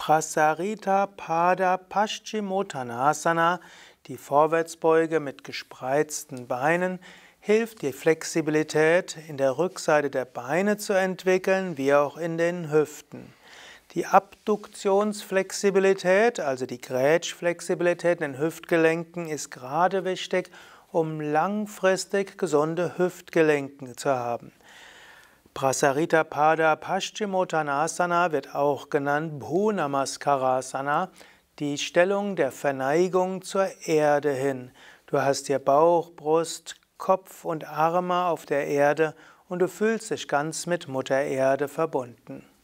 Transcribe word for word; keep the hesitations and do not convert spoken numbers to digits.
Prasarita Pada Paschimottanasana, die Vorwärtsbeuge mit gespreizten Beinen, hilft die Flexibilität in der Rückseite der Beine zu entwickeln, wie auch in den Hüften. Die Abduktionsflexibilität, also die Grätschflexibilität in den Hüftgelenken, ist gerade wichtig, um langfristig gesunde Hüftgelenke zu haben. Prasarita Pada Paschimottanasana wird auch genannt Bhu Namaskarasana, die Stellung der Verneigung zur Erde hin. Du hast hier Bauch, Brust, Kopf und Arme auf der Erde und du fühlst dich ganz mit Mutter Erde verbunden.